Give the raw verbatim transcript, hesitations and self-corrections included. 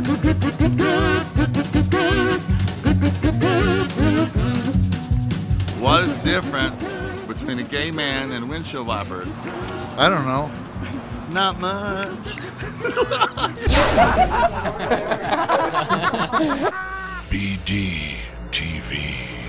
What is the difference between a gay man and windshield wipers? I don't know. Not much. B D T V.